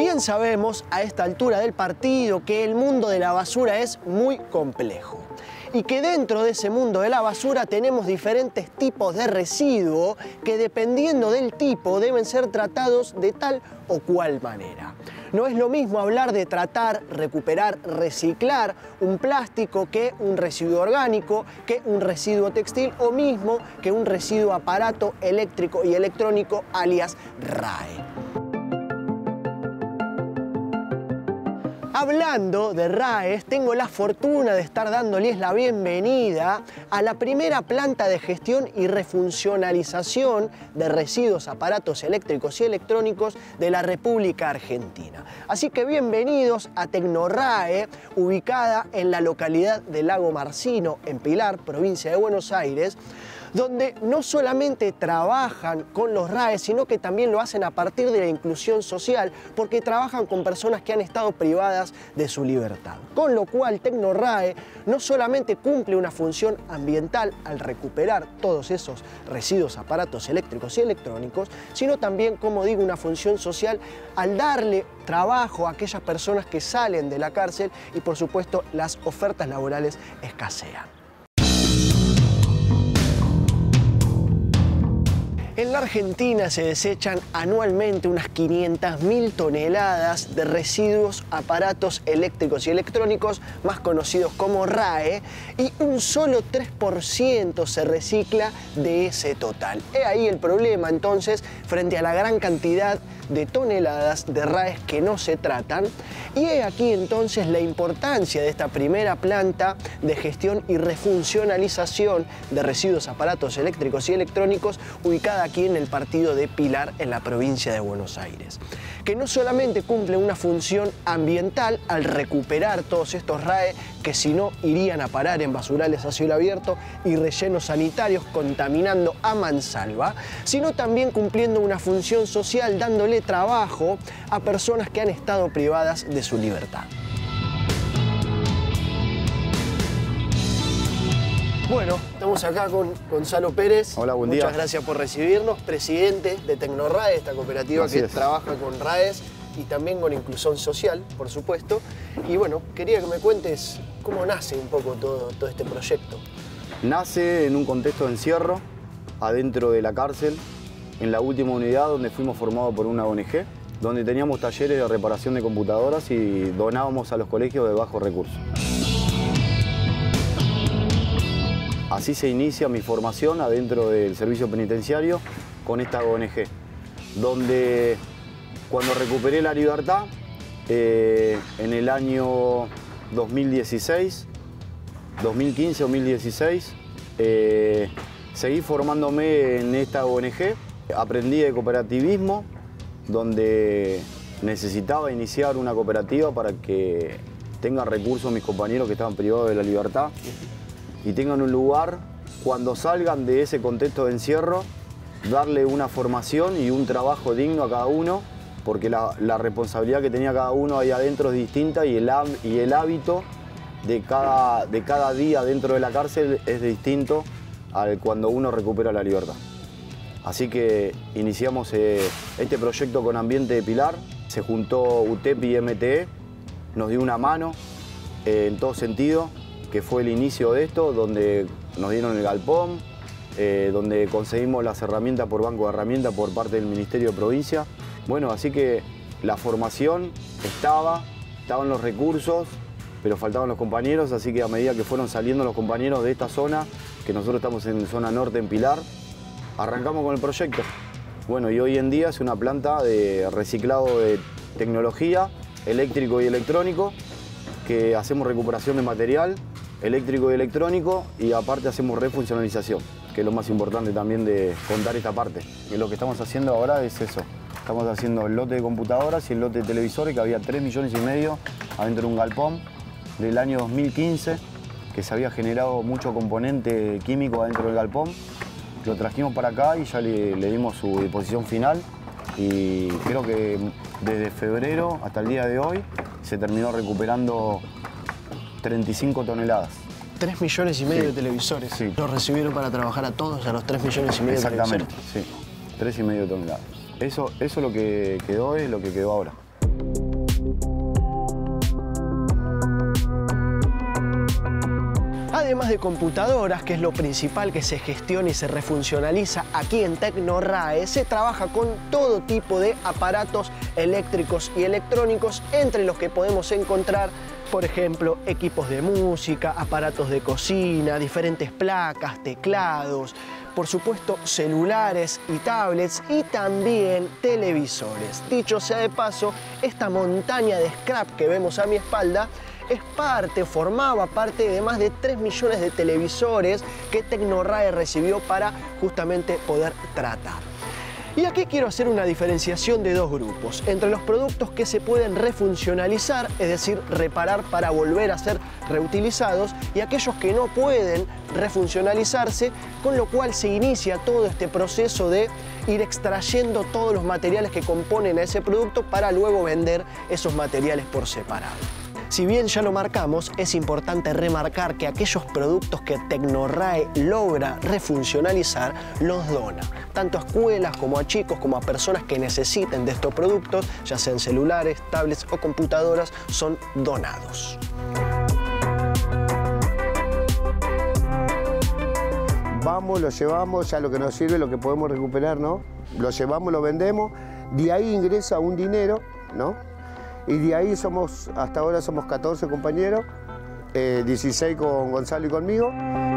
Bien sabemos a esta altura del partido que el mundo de la basura es muy complejo y que dentro de ese mundo de la basura tenemos diferentes tipos de residuos que dependiendo del tipo deben ser tratados de tal o cual manera. No es lo mismo hablar de tratar, recuperar, reciclar un plástico que un residuo orgánico, que un residuo textil o mismo que un residuo aparato eléctrico y electrónico alias RAE. Hablando de RAEs, tengo la fortuna de estar dándoles la bienvenida a la primera planta de gestión y refuncionalización de residuos, aparatos eléctricos y electrónicos de la República Argentina. Así que bienvenidos a Tecnorrae, ubicada en la localidad de Lago Marcino, en Pilar, provincia de Buenos Aires, donde no solamente trabajan con los RAEs, sino que también lo hacen a partir de la inclusión social, porque trabajan con personas que han estado privadas de su libertad. Con lo cual, Tecnorrae no solamente cumple una función ambiental al recuperar todos esos residuos, aparatos eléctricos y electrónicos, sino también, como digo, una función social al darle trabajo a aquellas personas que salen de la cárcel y, por supuesto, las ofertas laborales escasean. En la Argentina se desechan anualmente unas 500.000 toneladas de residuos, aparatos eléctricos y electrónicos, más conocidos como RAE, y un solo 3% se recicla de ese total. He ahí el problema, entonces, frente a la gran cantidad de toneladas de RAEs que no se tratan, y he aquí entonces la importancia de esta primera planta de gestión y refuncionalización de residuos, aparatos eléctricos y electrónicos, ubicada aquí en el partido de Pilar, en la provincia de Buenos Aires, que no solamente cumple una función ambiental al recuperar todos estos RAE que si no irían a parar en basurales a cielo abierto y rellenos sanitarios contaminando a mansalva, sino también cumpliendo una función social dándole trabajo a personas que han estado privadas de su libertad. Bueno, estamos acá con Gonzalo Pérez. Hola, buen día. Muchas gracias por recibirnos, presidente de Tecnorrae, esta cooperativa que trabaja con RAEs y también con inclusión social, por supuesto. Y bueno, quería que me cuentes cómo nace un poco todo este proyecto. Nace en un contexto de encierro, adentro de la cárcel, en la última unidad donde fuimos formados por una ONG, donde teníamos talleres de reparación de computadoras y donábamos a los colegios de bajos recursos. Así se inicia mi formación adentro del servicio penitenciario con esta ONG, donde cuando recuperé la libertad, en el año 2015-2016, seguí formándome en esta ONG. Aprendí de cooperativismo, donde necesitaba iniciar una cooperativa para que tengan recursos mis compañeros que estaban privados de la libertad y tengan un lugar, cuando salgan de ese contexto de encierro, darle una formación y un trabajo digno a cada uno, porque la responsabilidad que tenía cada uno ahí adentro es distinta y el hábito de cada día dentro de la cárcel es distinto al cuando uno recupera la libertad. Así que iniciamos este proyecto con Ambiente de Pilar, se juntó UTEP y MTE, nos dio una mano en todo sentido, que fue el inicio de esto, donde nos dieron el galpón, donde conseguimos las herramientas por banco de herramientas por parte del Ministerio de Provincia. Bueno, así que la formación estaban los recursos, pero faltaban los compañeros, así que a medida que fueron saliendo los compañeros de esta zona, que nosotros estamos en zona norte, en Pilar, arrancamos con el proyecto. Bueno, y hoy en día es una planta de reciclado de tecnología, eléctrico y electrónico, que hacemos recuperación de material eléctrico y electrónico y aparte hacemos refuncionalización, que es lo más importante también de contar esta parte. Y lo que estamos haciendo ahora es eso. Estamos haciendo el lote de computadoras y el lote de televisores, que había 3,5 millones adentro de un galpón del año 2015, que se había generado mucho componente químico adentro del galpón. Lo trajimos para acá y ya le dimos su disposición final y creo que desde febrero hasta el día de hoy se terminó recuperando 35 toneladas. 3,5 millones de televisores. Sí. ¿Los recibieron para trabajar a todos, a los 3,5 millones de televisores? Exactamente, sí. 3,5 toneladas. Eso es lo que quedó, es lo que quedó ahora. Además de computadoras, que es lo principal que se gestiona y se refuncionaliza aquí en Tecnorrae, se trabaja con todo tipo de aparatos eléctricos y electrónicos, entre los que podemos encontrar, por ejemplo, equipos de música, aparatos de cocina, diferentes placas, teclados, por supuesto celulares y tablets, y también televisores. Dicho sea de paso, esta montaña de scrap que vemos a mi espalda formaba parte de más de 3 millones de televisores que Tecnorrae recibió para justamente poder tratar. Y aquí quiero hacer una diferenciación de dos grupos, entre los productos que se pueden refuncionalizar, es decir, reparar para volver a ser reutilizados, y aquellos que no pueden refuncionalizarse, con lo cual se inicia todo este proceso de ir extrayendo todos los materiales que componen a ese producto para luego vender esos materiales por separado. Si bien ya lo marcamos, es importante remarcar que aquellos productos que Tecnorrae logra refuncionalizar los dona, tanto a escuelas como a chicos, como a personas que necesiten de estos productos, ya sean celulares, tablets o computadoras, son donados. Vamos, lo llevamos, ya lo que nos sirve, lo que podemos recuperar, ¿no? Lo llevamos, lo vendemos, de ahí ingresa un dinero, ¿no? Y de ahí hasta ahora somos 14 compañeros, 16 con Gonzalo y conmigo.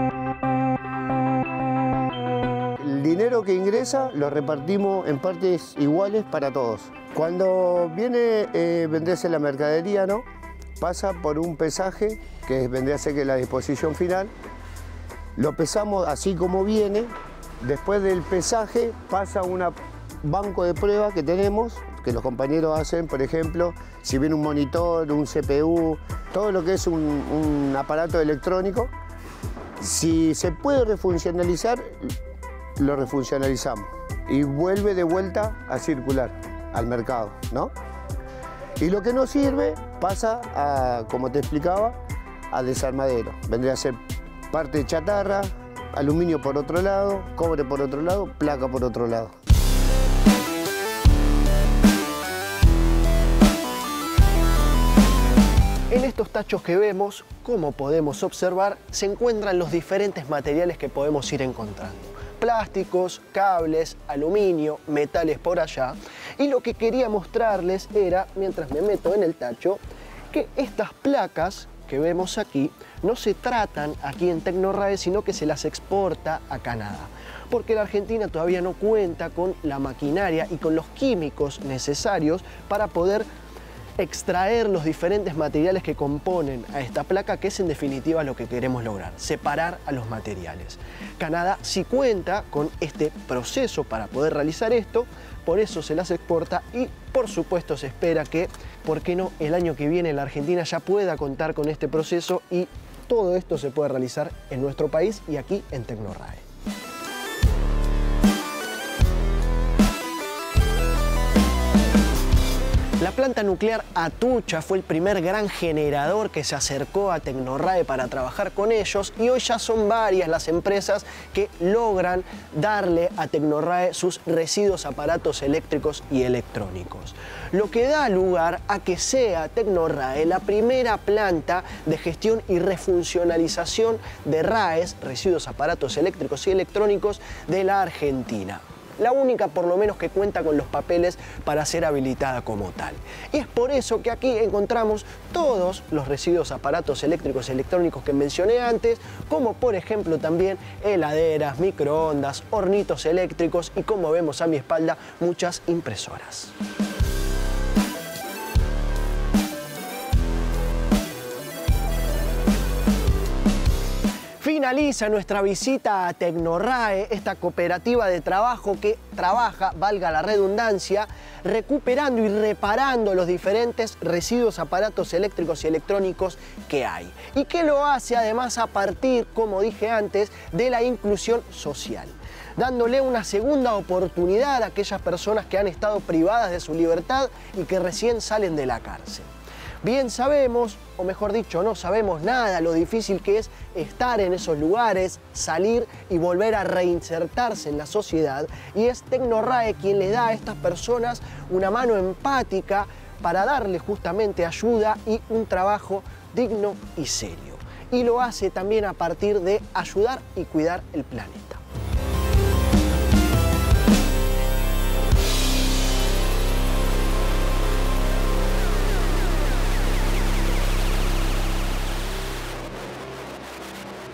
El dinero que ingresa lo repartimos en partes iguales para todos. Cuando viene venderse la mercadería, ¿no? Pasa por un pesaje, que vendría a ser que la disposición final. Lo pesamos así como viene. Después del pesaje pasa a un banco de pruebas que tenemos, que los compañeros hacen, por ejemplo, si viene un monitor, un CPU, todo lo que es un aparato electrónico. Si se puede refuncionalizar, lo refuncionalizamos y vuelve de vuelta a circular al mercado, ¿no? Y lo que no sirve pasa a, como te explicaba, a desarmadero. Vendría a ser parte de chatarra, aluminio por otro lado, cobre por otro lado, placa por otro lado. En estos tachos que vemos, como podemos observar, se encuentran los diferentes materiales que podemos ir encontrando. Plásticos, cables, aluminio, metales por allá. Y lo que quería mostrarles era, mientras me meto en el tacho, que estas placas que vemos aquí no se tratan aquí en Tecnorrae, sino que se las exporta a Canadá. Porque la Argentina todavía no cuenta con la maquinaria y con los químicos necesarios para poder extraer los diferentes materiales que componen a esta placa, que es en definitiva lo que queremos lograr, separar a los materiales. Canadá sí cuenta con este proceso para poder realizar esto, por eso se las exporta y por supuesto se espera que, ¿por qué no?, el año que viene la Argentina ya pueda contar con este proceso y todo esto se pueda realizar en nuestro país y aquí en Tecnorrae. La planta nuclear Atucha fue el primer gran generador que se acercó a Tecnorrae para trabajar con ellos, y hoy ya son varias las empresas que logran darle a Tecnorrae sus residuos, aparatos eléctricos y electrónicos. Lo que da lugar a que sea Tecnorrae la primera planta de gestión y refuncionalización de RAEs, residuos, aparatos eléctricos y electrónicos, de la Argentina. La única, por lo menos, que cuenta con los papeles para ser habilitada como tal. Y es por eso que aquí encontramos todos los residuos, aparatos eléctricos y electrónicos que mencioné antes, como por ejemplo también heladeras, microondas, hornitos eléctricos y, como vemos a mi espalda, muchas impresoras. Finaliza nuestra visita a Tecnorrae, esta cooperativa de trabajo que trabaja, valga la redundancia, recuperando y reparando los diferentes residuos, aparatos eléctricos y electrónicos que hay. Y que lo hace además a partir, como dije antes, de la inclusión social, dándole una segunda oportunidad a aquellas personas que han estado privadas de su libertad y que recién salen de la cárcel. Bien sabemos, o mejor dicho, no sabemos nada lo difícil que es estar en esos lugares, salir y volver a reinsertarse en la sociedad, y es Tecnorrae quien le da a estas personas una mano empática para darles justamente ayuda y un trabajo digno y serio. y lo hace también a partir de ayudar y cuidar el planeta.